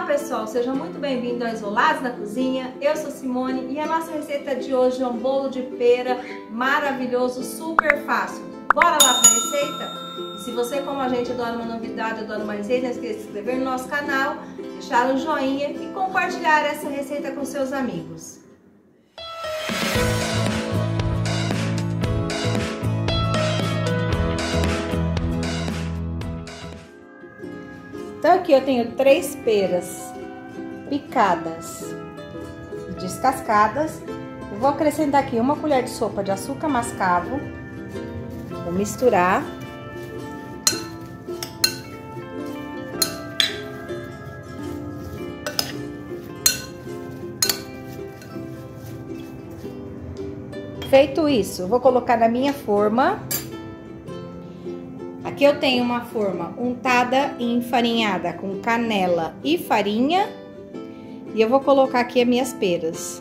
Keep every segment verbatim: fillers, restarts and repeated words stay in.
pessoal, sejam muito bem-vindos ao Isolados na Cozinha. Eu sou Simone e a nossa receita de hoje é um bolo de pera maravilhoso, super fácil. Bora lá para a receita? E se você, como a gente, adora uma novidade, adora uma receita, não esqueça de se inscrever no nosso canal, deixar um joinha e compartilhar essa receita com seus amigos. Então aqui eu tenho três peras picadas e descascadas. Eu vou acrescentar aqui uma colher de sopa de açúcar mascavo. Vou misturar. Feito isso, eu vou colocar na minha forma. Aqui eu tenho uma forma untada e enfarinhada com canela e farinha. E eu vou colocar aqui as minhas peras.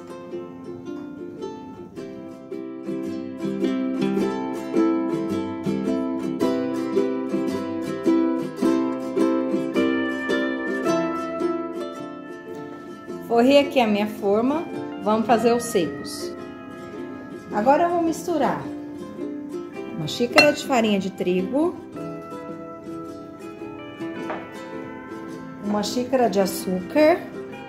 Forrei aqui a minha forma, vamos fazer os secos. Agora eu vou misturar uma xícara de farinha de trigo, uma xícara de açúcar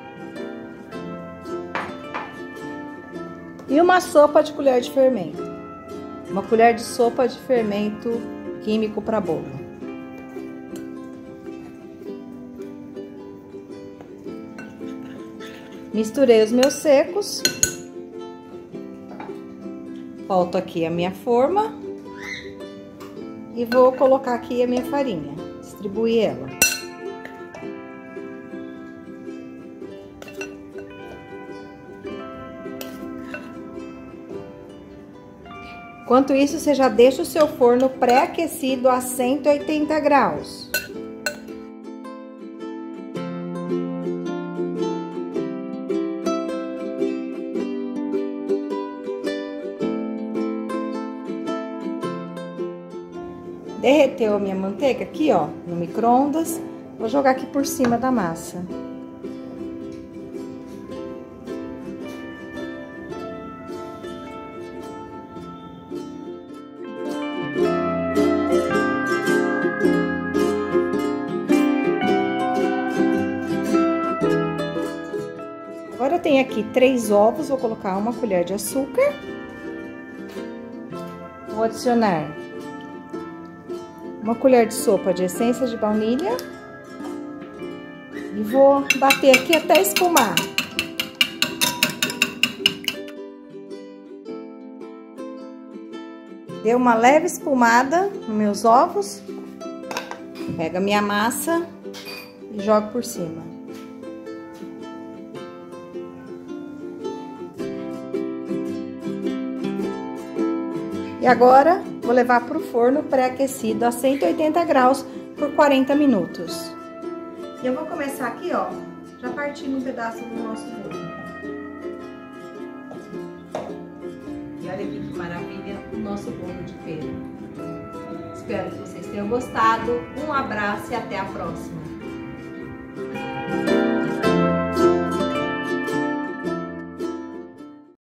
e uma sopa de colher de fermento. Uma colher de sopa de fermento químico para bolo. Misturei os meus secos. Volto aqui a minha forma e vou colocar aqui a minha farinha, distribuir ela. Enquanto isso, você já deixa o seu forno pré-aquecido a cento e oitenta graus. Derreteu a minha manteiga aqui, ó, no micro-ondas. Vou jogar aqui por cima da massa. Agora eu tenho aqui três ovos, vou colocar uma colher de açúcar. Vou adicionar uma colher de sopa de essência de baunilha e vou bater aqui até espumar. Deu uma leve espumada nos meus ovos. Pego a minha massa e jogo por cima. E agora, vou levar para o forno pré-aquecido a cento e oitenta graus por quarenta minutos. E eu vou começar aqui, ó, já partindo um pedaço do nosso bolo. E olha aqui que maravilha o nosso bolo de pera. Espero que vocês tenham gostado. Um abraço e até a próxima.